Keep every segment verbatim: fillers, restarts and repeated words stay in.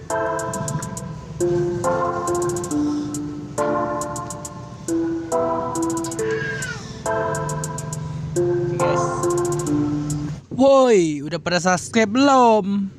Guys, woi, udah pada subscribe belum?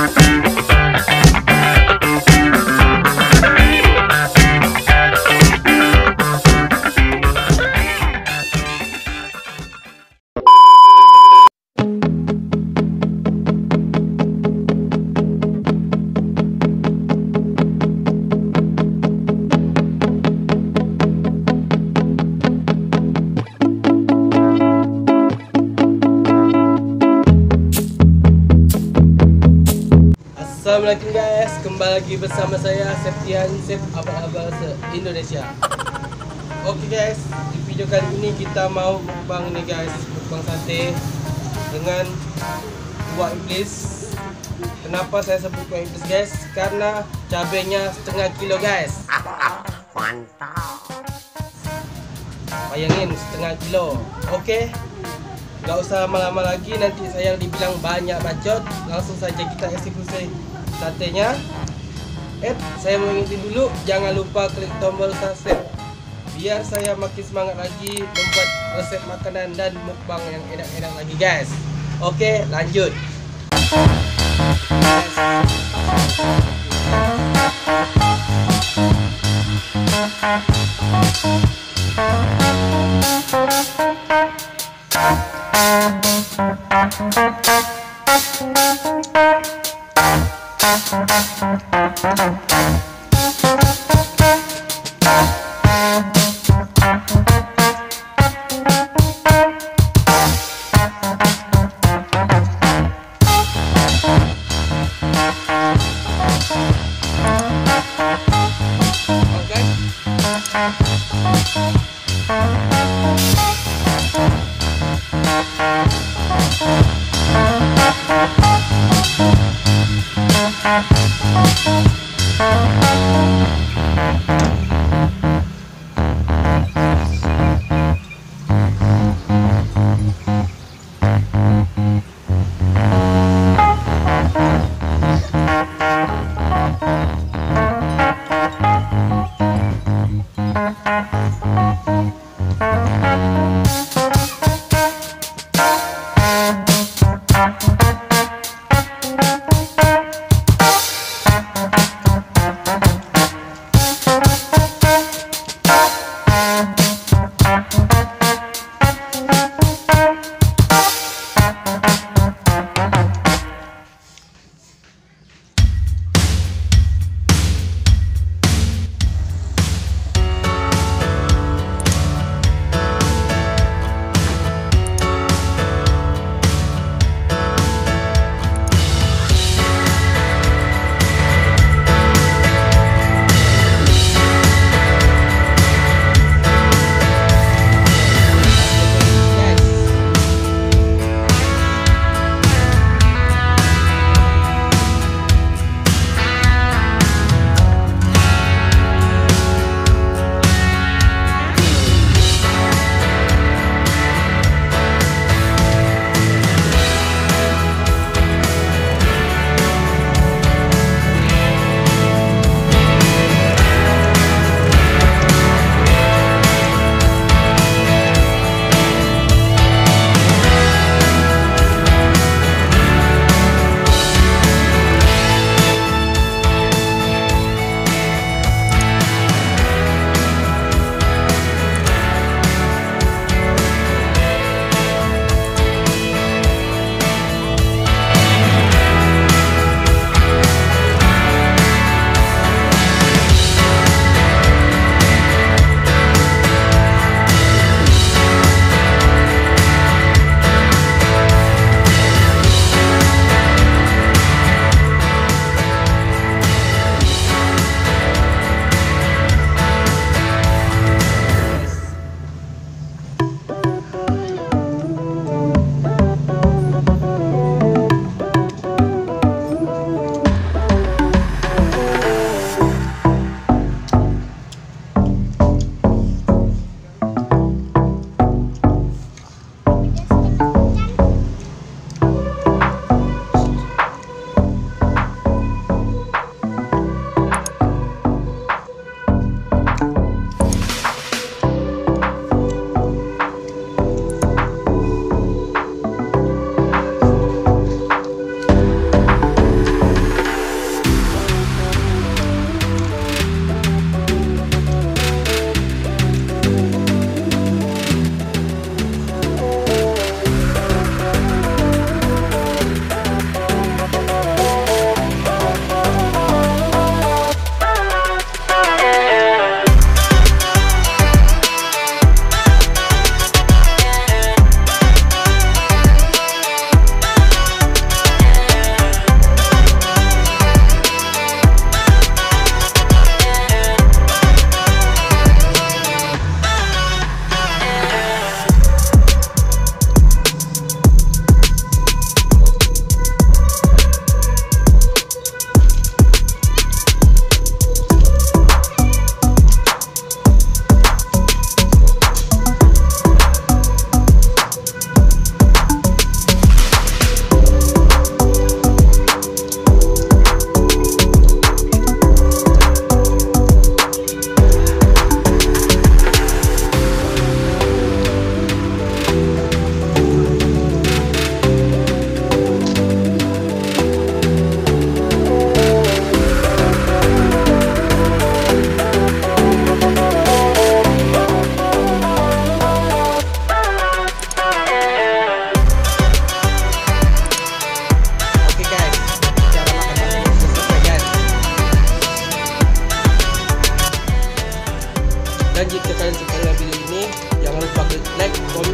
Assalamualaikum guys, kembali lagi bersama saya Septian, Sep abal-abal se-Indonesia. Oke guys, di video kali ini kita mau mukbang ini guys, mukbang sate dengan kuah iblis. Kenapa saya sebut kuah iblis guys? Karena cabenya setengah kilo guys. Mantap. Bayangin setengah kilo. Oke, gak usah lama-lama lagi, nanti saya dibilang banyak bacot. Langsung saja kita eksekusi satenya. Eh, saya mau ingetin dulu, jangan lupa klik tombol subscribe biar saya makin semangat lagi membuat resep makanan dan mukbang yang enak-enak lagi guys. Oke, lanjut. Oke.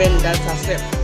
komen, dan subscribe.